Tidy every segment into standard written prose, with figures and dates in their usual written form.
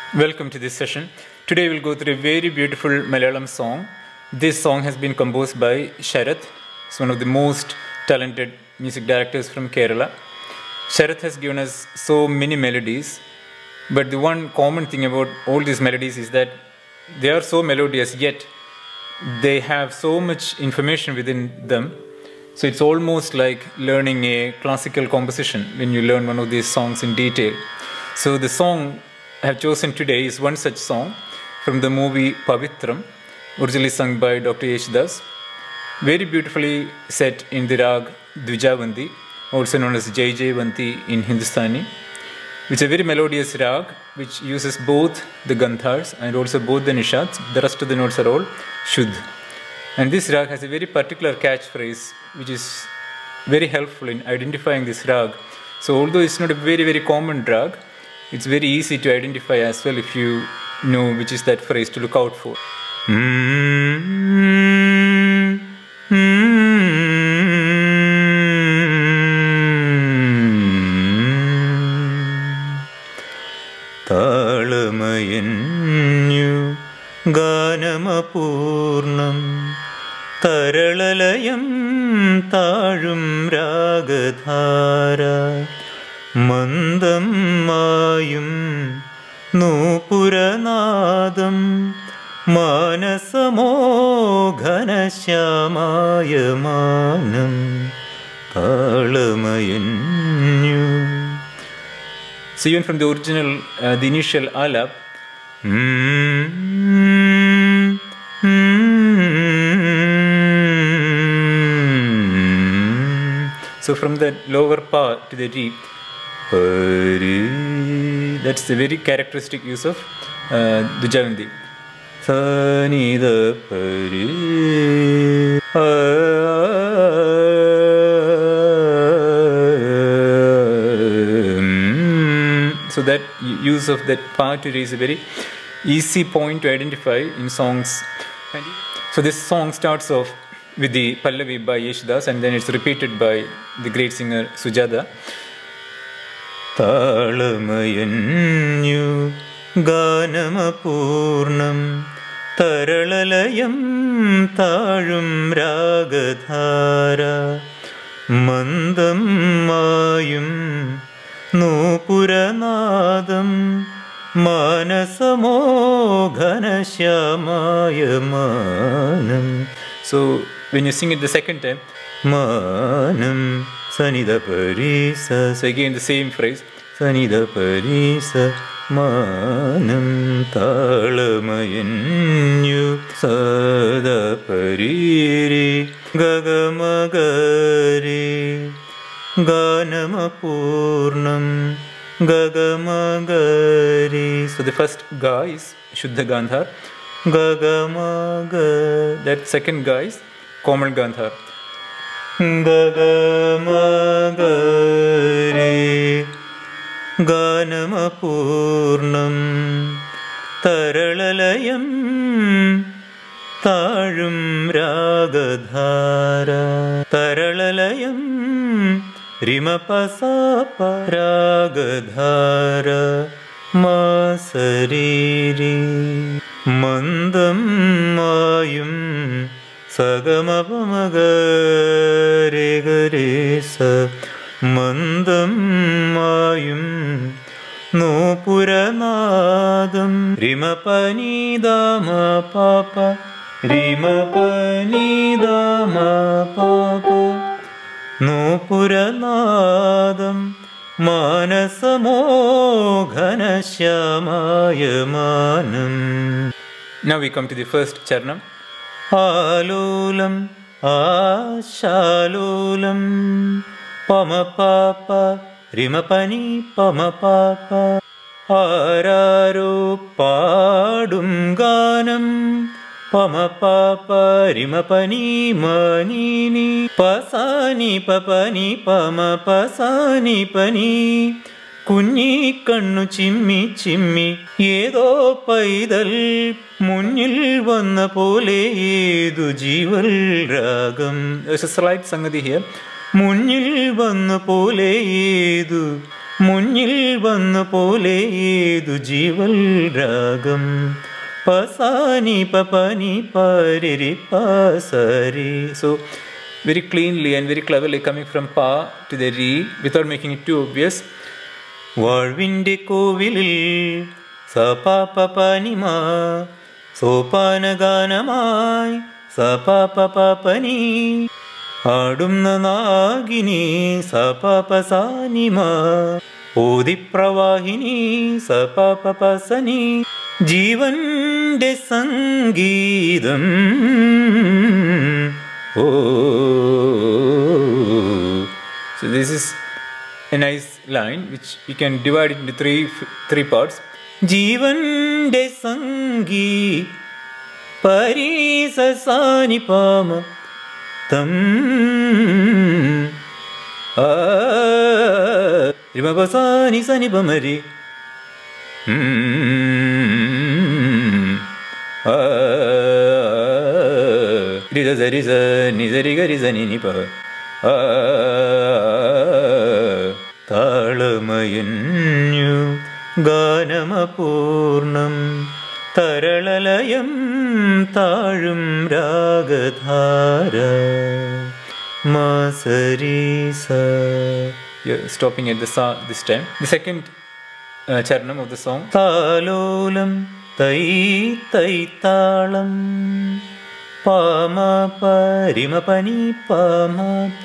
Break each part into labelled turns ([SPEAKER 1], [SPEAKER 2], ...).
[SPEAKER 1] Welcome to this session. Today we'll go through a very beautiful Malayalam song. This song has been composed by Sharath. He's one of the most talented music directors from Kerala. Sharath has given us so many melodies, but the one common thing about all these melodies is that they are so melodious, yet they have so much information within them. So it's almost like learning a classical composition when you learn one of these songs in detail. So the song I have chosen today is one such song from the movie Pavitram, originally sung by Dr. Yesudas, very beautifully set in the rag Dvijavanti, also known as Jaijavanti in Hindustani. It's a very melodious rag which uses both the gandhars and also both the nishads. The rest of the notes are all shuddh. And this rag has a very particular catchphrase which is very helpful in identifying this rag. So although it's not a very common rag, it's very easy to identify as well if you know which is that phrase to look out for.
[SPEAKER 2] Talamayanyu Ganamapurnam Taralayam Tajum Ragadhara Mandam Mayum Nupuranadam Manasamo Ghanasyamayam Talamayanyu.
[SPEAKER 1] So even from the original, the initial alap, so from the lower part to the deep, that's the very characteristic use of Dvijavanti.
[SPEAKER 2] Sanida Pari
[SPEAKER 1] So that use of that parturi is a very easy point to identify in songs. So this song starts off with the Pallavi by Yesudas and then it's repeated by the great singer Sujata.
[SPEAKER 2] Talamayanyu Ganamapurnam Taralayam Tajum Ragadhara Mandam Mayum Nupuranadam Manasamo Ghanasyamayam.
[SPEAKER 1] So when you sing it the second time,
[SPEAKER 2] Manam Sanida Parisa.
[SPEAKER 1] So again the same phrase,
[SPEAKER 2] Sanida Parisa Manam Talamayanyu Sada Pariri Gagamagari Ganamapurnam Gagamagari.
[SPEAKER 1] So the first ga is Shuddha Gandhar,
[SPEAKER 2] Gagamaga.
[SPEAKER 1] that second ga is Komal Gandhar.
[SPEAKER 2] Gagamagari Ganamapurnam Taralayam Tajum Ragadhara Taralayam Rimapasapa Ragadhara Masariri Mandam Mayum Sagamapamagare Garesa Mandam Mayum Nupuranadam Rimapanidama Papa Rimapanidama Papa Nupuranadam Manasamo Ghanasyamayam.
[SPEAKER 1] Now we come to the first charnam.
[SPEAKER 2] Alulam Ashalulam Pamapapa Rimapani Pamapapa Araru Padum Ganam Pamapapa Rimapani Manini Pasani Papani Pama Pasani Pani Kunni Kannu Chimmi Chimmi Yedo Paidal Munil Vanna Pole Yedu Jival Ragam.
[SPEAKER 1] There's a slight sangati here.
[SPEAKER 2] മുന്നിൽ വന്ന പോലെ ഏതു മുന്നിൽ വന്ന പോലെ ഏതു ജീവൽ രാഗം പസാനി പനി പരിരി പസരി.
[SPEAKER 1] So very cleanly and very cleverly coming from pa to the re without making it too obvious.
[SPEAKER 2] വാഴ്വിൻ്റെ കോവിലിൽ സപാപ പനിമാ സോപാനഗാനമായി സപാപ പനി ആടുന്ന നാഗിനി സപാപ സാനിമാ ഓദിപ്രവാഹിനി സപാപ പസനി ജീവന്റെ സംഗീതം.
[SPEAKER 1] So this is a nice line which you can divide it into three parts.
[SPEAKER 2] ജീവന്റെ സംഗീ പരീസസാനി പാമ തം രിമപസാനി സനി പമരി രിസ നിസരി ഗരിസ നിപ താളമയഞ്ഞു ഗാനമപൂർണം തരളലയം താഴും രാഗധാര മാസരീസ.
[SPEAKER 1] You're stopping at the sa this time. The second charanam of the song.
[SPEAKER 2] താലോലം തൈ തൈ താളം പാമ പരിമ പനി പാമ പ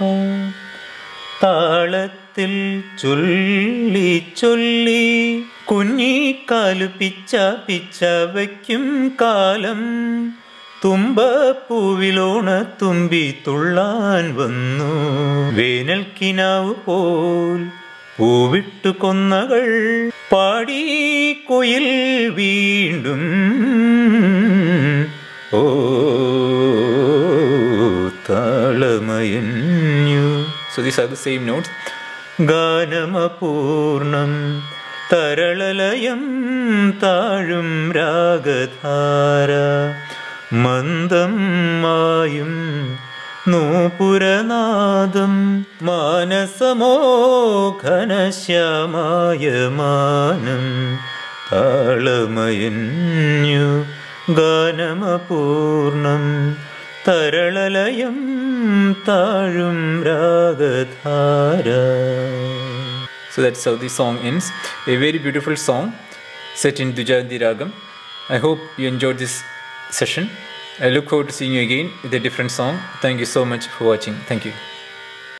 [SPEAKER 2] താളത്തിൽ ചൊല്ലി ചൊല്ലി കുഞ്ഞിക്കാലു പിച്ച പിച്ച വയ്ക്കും കാലം തുമ്പപ്പൂവിലോണ തുമ്പി തുള്ളാൻ വന്നു വേനൽക്കിനാവ് പോൽ പൂവിട്ടു കൊന്നകൾ പാടി കൊയിൽ വീണ്ടും. ഓ താളമയഞ്ഞു.
[SPEAKER 1] So these are the same notes.
[SPEAKER 2] ഗാനമപൂർണം തരളലയം താഴും രാഗധാര മന്ദം മായും നൂപുരനാദം മാനസമോ ഘനശ്യാമായ മാനം താളമയഞ്ഞു ഗാനമപൂർണം തരളലയം താഴും രാഗധാര.
[SPEAKER 1] So that's how the song ends. A very beautiful song set in Dujandi Ragam. I hope you enjoyed this session. I look forward to seeing you again with a different song. Thank you so much for watching. Thank you.